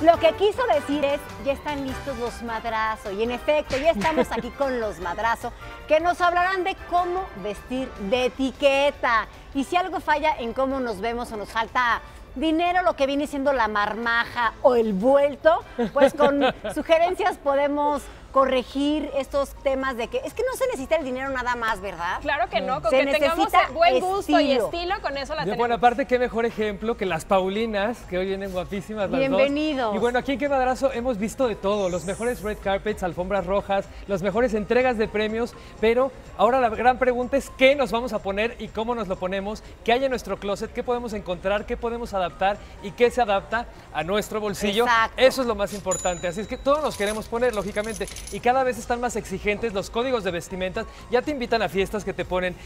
Lo que quiso decir es, ya están listos los Madrazo. Y en efecto, ya estamos aquí con los Madrazo, que nos hablarán de cómo vestir, de etiqueta. Y si algo falla en cómo nos vemos o nos falta dinero, lo que viene siendo la marmaja o el vuelto, pues con sugerencias podemos corregir estos temas de que es que no se necesita el dinero nada más, ¿verdad? Claro que no, con se que tengamos buen gusto y estilo, con eso la tenemos. Bueno, aparte, qué mejor ejemplo que las Paulinas, que hoy vienen guapísimas las Bienvenidos. dos. Y bueno, aquí en Qué Madrazo hemos visto de todo, los mejores red carpets, alfombras rojas, las mejores entregas de premios, pero ahora la gran pregunta es qué nos vamos a poner y cómo nos lo ponemos, qué hay en nuestro closet, qué podemos encontrar, qué podemos adaptar y qué se adapta a nuestro bolsillo. Exacto. Eso es lo más importante, así es que todos nos queremos poner, lógicamente, y cada vez están más exigentes los códigos de vestimentas. Ya te invitan a fiestas que te ponen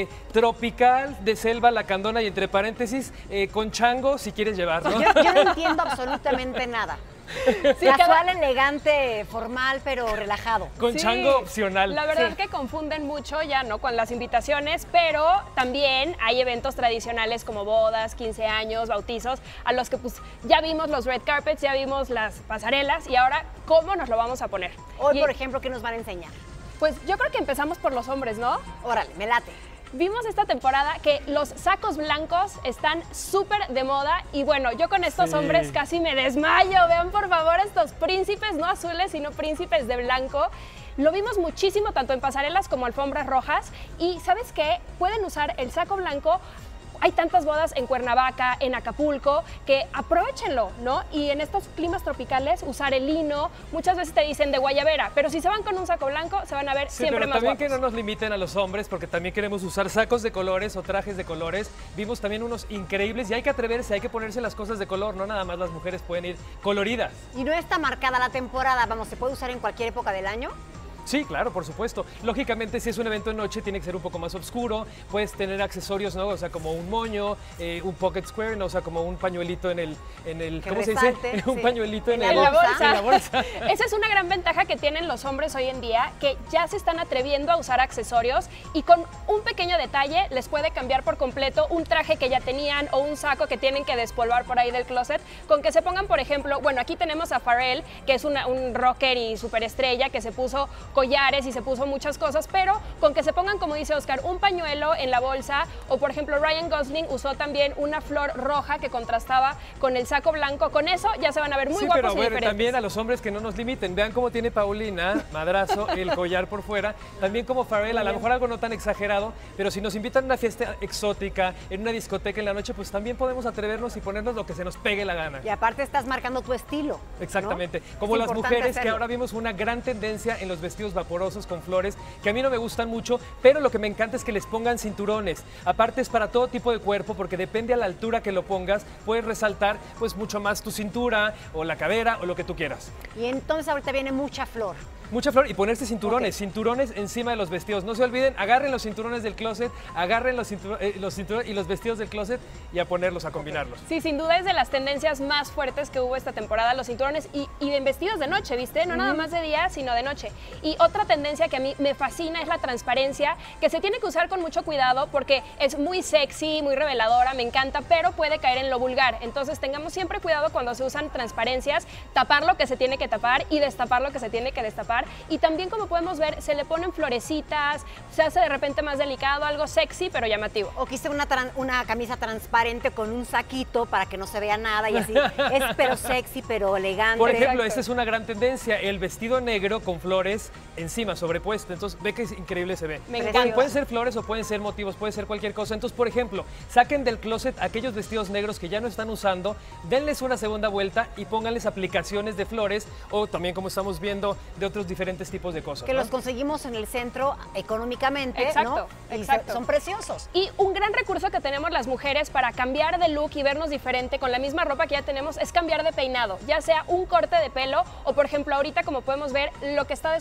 tropical, de selva, lacandona y entre paréntesis, con chango si quieres llevarlo. Yo no entiendo absolutamente nada. Sí, casual, elegante, formal, pero relajado. Con chango opcional. La verdad es que confunden mucho ya, ¿no? Con las invitaciones, pero también hay eventos tradicionales como bodas, 15 años, bautizos, a los que pues ya vimos los red carpets, ya vimos las pasarelas y ahora, ¿cómo nos lo vamos a poner? Hoy, por ejemplo, ¿qué nos van a enseñar? Pues yo creo que empezamos por los hombres, ¿no? Órale, me late. Vimos esta temporada que los sacos blancos están súper de moda y bueno, yo con estos hombres casi me desmayo. Vean por favor estos príncipes, no azules, sino príncipes de blanco. Lo vimos muchísimo tanto en pasarelas como alfombras rojas y ¿sabes qué? Pueden usar el saco blanco. Hay tantas bodas en Cuernavaca, en Acapulco, que aprovechenlo, ¿no? Y en estos climas tropicales, usar el lino, muchas veces te dicen de guayabera, pero si se van con un saco blanco, se van a ver siempre pero más también guapos. que no nos limiten a los hombres, porque también queremos usar sacos de colores o trajes de colores. Vimos también unos increíbles y hay que atreverse, hay que ponerse las cosas de color, no nada más las mujeres pueden ir coloridas. Y no está marcada la temporada, vamos, ¿se puede usar en cualquier época del año? Sí, claro, por supuesto. Lógicamente, si es un evento de noche, tiene que ser un poco más oscuro. Puedes tener accesorios, ¿no? O sea, como un moño, un pocket square, ¿no? O sea, como un pañuelito en el que ¿cómo resalte, se dice? Un pañuelito en la bolsa. En la bolsa. Esa es una gran ventaja que tienen los hombres hoy en día, que ya se están atreviendo a usar accesorios y con un pequeño detalle les puede cambiar por completo un traje que ya tenían o un saco que tienen que despolvar por ahí del closet, con que se pongan, por ejemplo, bueno, aquí tenemos a Pharrell, que es un rocker y superestrella que se puso collares y se puso muchas cosas, pero con que se pongan, como dice Oscar, un pañuelo en la bolsa, o por ejemplo Ryan Gosling usó también una flor roja que contrastaba con el saco blanco, con eso ya se van a ver muy guapos pero y bueno, diferentes. también a los hombres que no nos limiten, vean cómo tiene Paulina, Madrazo, el collar por fuera, también como Pharrell, a lo mejor algo no tan exagerado, pero si nos invitan a una fiesta exótica, en una discoteca en la noche, pues también podemos atrevernos y ponernos lo que se nos pegue la gana. Y aparte estás marcando tu estilo. Exactamente, ¿no? como Es las importante mujeres que hacerlo. ahora vimos una gran tendencia en los vestidos vaporosos con flores, que a mí no me gustan mucho, pero lo que me encanta es que les pongan cinturones. Aparte es para todo tipo de cuerpo, porque depende a la altura que lo pongas, puedes resaltar pues mucho más tu cintura o la cadera o lo que tú quieras. Y entonces ahorita viene mucha flor. Mucha flor y ponerse cinturones, cinturones encima de los vestidos. No se olviden, agarren los cinturones del closet, agarren los cinturones y los vestidos del closet y a ponerlos, a combinarlos. Sí, sin duda es de las tendencias más fuertes que hubo esta temporada, los cinturones y en vestidos de noche, ¿viste? No nada más de día, sino de noche. Y otra tendencia que a mí me fascina es la transparencia, que se tiene que usar con mucho cuidado porque es muy sexy, muy reveladora, me encanta, pero puede caer en lo vulgar. Entonces tengamos siempre cuidado cuando se usan transparencias, tapar lo que se tiene que tapar y destapar lo que se tiene que destapar. Y también, como podemos ver, se le ponen florecitas, se hace de repente más delicado, algo sexy pero llamativo. O quise una camisa transparente con un saquito para que no se vea nada y así. Es pero sexy, pero elegante. Por ejemplo, esta es una gran tendencia, el vestido negro con flores encima, sobrepuesto. Entonces, ve que increíble se ve. Me encanta. Pueden ser flores o pueden ser motivos, puede ser cualquier cosa. Entonces, por ejemplo, saquen del closet aquellos vestidos negros que ya no están usando, denles una segunda vuelta y pónganles aplicaciones de flores o también, como estamos viendo, de otros diferentes tipos de cosas. Que ¿no? los conseguimos en el centro económicamente, Exacto, ¿no? Y exacto. son preciosos. Y un gran recurso que tenemos las mujeres para cambiar de look y vernos diferente con la misma ropa que ya tenemos es cambiar de peinado, ya sea un corte de pelo o, por ejemplo, ahorita, como podemos ver, lo que está de supermoda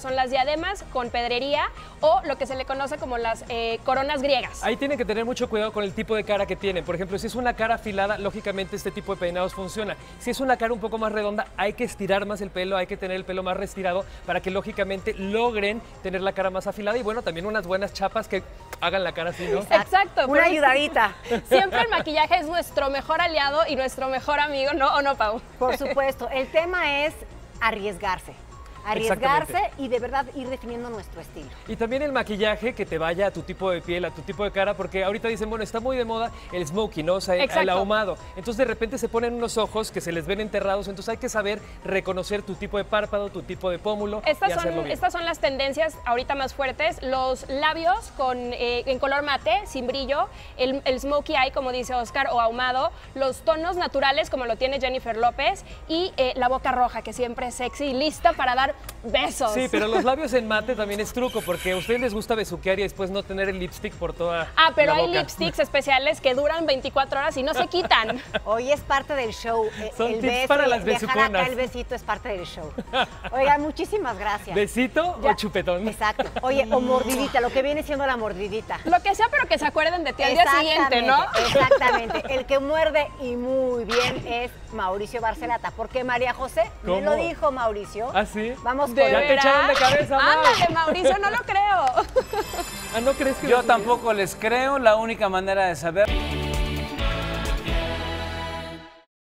moda son las diademas con pedrería o lo que se le conoce como las coronas griegas. Ahí tienen que tener mucho cuidado con el tipo de cara que tienen. Por ejemplo, si es una cara afilada, lógicamente este tipo de peinados funciona. Si es una cara un poco más redonda, hay que estirar más el pelo, hay que tener el pelo más retirado para que lógicamente logren tener la cara más afilada y bueno, también unas buenas chapas que hagan la cara así, ¿no? Exacto. Una ayudadita. Siempre el maquillaje es nuestro mejor aliado y nuestro mejor amigo, ¿no? ¿O no, Pau? Por supuesto, el tema es arriesgarse. Arriesgarse y de verdad ir definiendo nuestro estilo. Y también el maquillaje que te vaya a tu tipo de piel, a tu tipo de cara, porque ahorita dicen, bueno, está muy de moda el smokey, ¿no? O sea, el ahumado. Entonces de repente se ponen unos ojos que se les ven enterrados, entonces hay que saber reconocer tu tipo de párpado, tu tipo de pómulo y hacerlo bien. Estas son las tendencias ahorita más fuertes. Los labios en color mate, sin brillo, el smokey eye, como dice Oscar, o ahumado, los tonos naturales, como lo tiene Jennifer López, y la boca roja, que siempre es sexy y lista para dar besos. Sí, pero los labios en mate también es truco, porque a ustedes les gusta besuquear y después no tener el lipstick por toda pero la hay boca. lipsticks especiales que duran 24 horas y no se quitan. Hoy es parte del show. Son el tips beso, para las dejar besuconas. acá el besito es parte del show. Oigan, muchísimas gracias. ¿Besito o chupetón? Exacto. Oye, o mordidita, lo que viene siendo la mordidita. Lo que sea, pero que se acuerden de ti al día siguiente, ¿no? Exactamente. El que muerde y muy bien es Mauricio Barcelata, porque María José me lo dijo, Mauricio. ¿Ah, sí? Vamos con ¿De Ya te echaron de cabeza, Mau. Ándale, Mauricio, no lo creo. ¿Ah, no crees que Yo tampoco les creo, la única manera de saber...